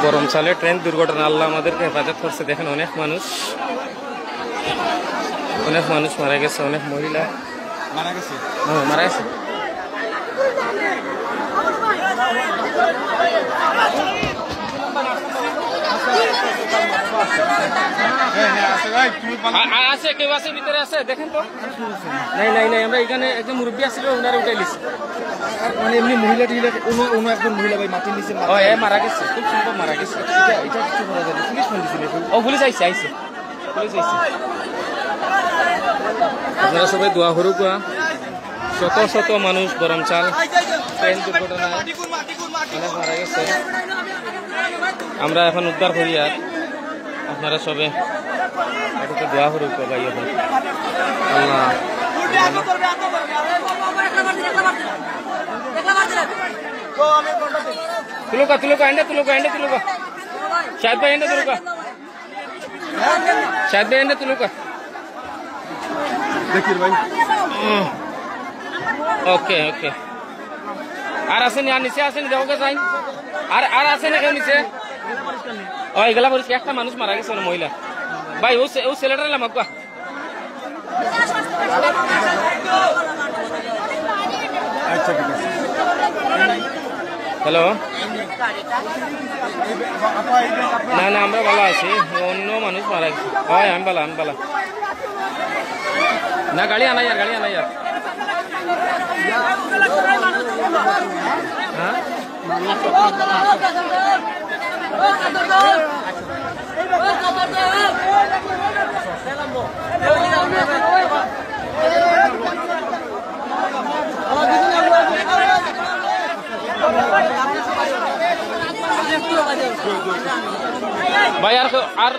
গরম সালে ট্রেন দুর্ঘটনা আল্লাহ আমাদেরকে হেফাজত করছে। দেখেন অনেক মানুষ মারা গেছে, অনেক মহিলা মারা গেছে। আছে কেউ আছে ভিতরে আছে দেখেন তো। নাই আমরা এখানে একজন মুরব্বী আসছিল, ওনারা উঠাই লিছি। মানে এমনি মহিলা টিলা অন্য একজন মহিলা ভাই মাটির নিচে মারা গেছে, খুব সম্ভব মারা গেছে। এটা কিছু করা যায় না, পুলিশ ফোন দিছিল। পুলিশ আইছে। আপনারা সবাই দোয়া করুক। শত শত মানুষ গরমচাল ট্রেন দুর্ঘটনায় অনেক মারা গেছে। আমরা এখন উদ্ধার করি, আর আপনারা সবে এটাতে দোয়া করুক ভাই। এখন আল্লাহ তুলুকা শাহিদ ভাই এন্ডে তুলুকা দেখির ভাই। ওকে আর আসেনি, আর নিচে আসেনি, দেওকে যাই। আর আসেনি কেউ নিচে? এগুলা পরিষ্কার। একটা মানুষ মারা গেছে, মহিলা ভাই। ও ছেলেটার এলাম আগুয়া। আচ্ছা ঠিক আছে। হ্যালো, না আমরা ভালো আছি, অন্য মানুষ মারা গেছে। আমি ভালো না। গাড়ি আনাই আর হ্যাঁ ভাই। আর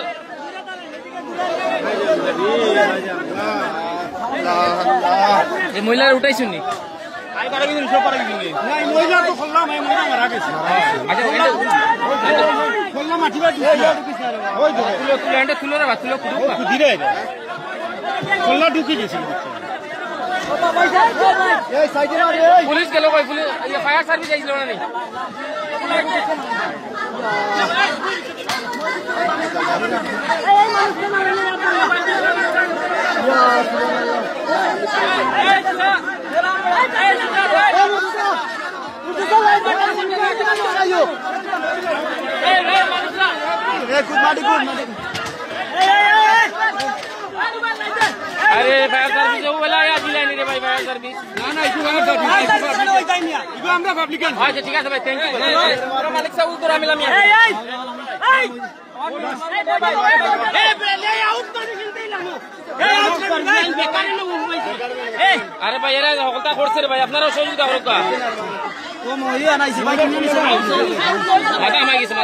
এই মহিলার উঠাইছুন নি? পুলিশ গেল, ফায়ার সার্ভিস আইছিল না নি? আরে ফায়ার সার্ভিস বলে দিলাই রে ভাই। ফায়ার সার্ভিস আমরা পাবলিক। আচ্ছা ঠিক আছে ভাই, থ্যাংক ইউ। মালিক সাহেব উত্তর আমি লামি। আরে ভাই এরা হলতা করছে রে ভাই, আপনারাও সহযোগিতা করুক। মাথা মাই গেছে,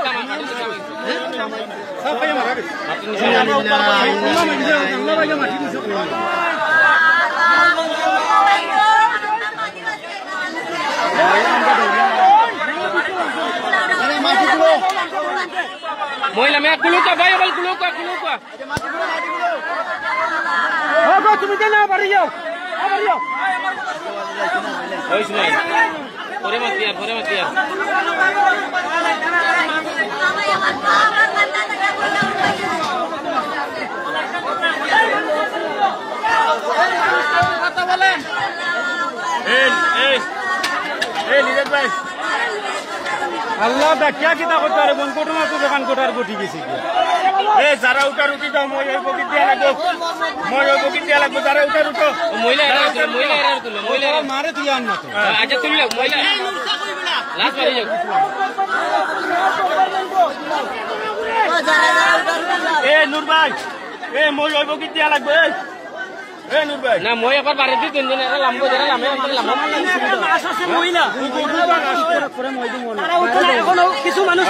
মহিলা মেয়ে কুলুকা ভাই, বল কুলুকা। তুমি দেনা বাড়ি যাও। পরে মাত দিয়া। কথা বলেন। আল্লাহ দেখিয়া কিতা করতে পারে, কোন ঘটনা তো দোকান কোটার ঘটি গেছে। যারা উঠার উঠি দাও, মই ওই বকিট দিয়া লাগবো। যারা উঠার উঠো, মহিলা মারে তুই আন না। আচ্ছা তুই মহিলা লাস্ট মারি যাও। নূর ভাই, মই ওই বকিট দিয়া লাগবে। নূর ভাই না, মই একবার বাড়ি দিয়ে 3 দিন লাম্বো যারা লামে মহিলা কিছু মানুষ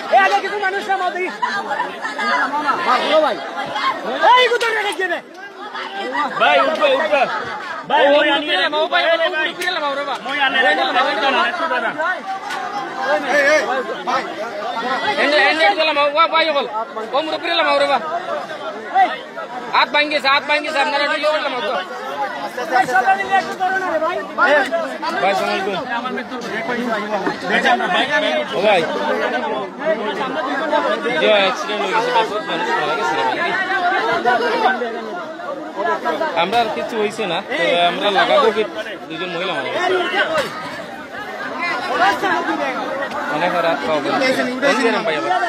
কিছু মানুষ না মাদি ভাই এই গুতো রেখে দে ভাই উঠবে ভাই ওই আনি মাও ভাই উঠলে মাও রে বা মই আনে রে দাদা এই ভাই এন্ডে গেল মাও ভাই বল ও মুরে পিরে মাও রে বা হাত ভাঙ্গে আপনারা দিলে বললাম মাও ভাই সকালে একটু ধরো না রে ভাই ভাই সালাম ও ভাই যে অ্যাক্সিডেন্ট হয়ে গেছে বহুত মানুষ মারা গেছে আমরা আর কিছু হইছে না তো আমরা লাগাবো কি দুজন মহিলা মারা গেছে অনেক রাত পাবো কোন ভাই আবার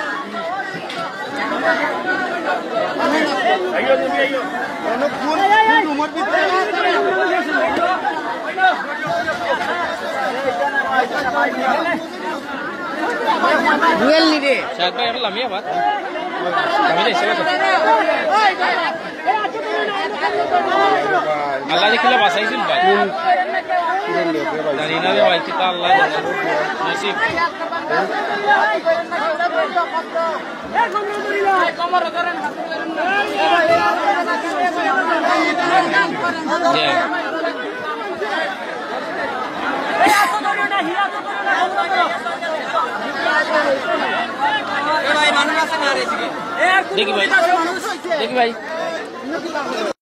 আইও তুমি আইও অনেক কোন উমর ভিতরে দুয়েল নি রে শায়দ ভাই বললাম আমি আবার আমি রে সেবা আল্লাহ দেখিলে বাঁচাইছেন ভাই জানি না রে ভাই কি তা আল্লাহ নসিব দেখি ভাই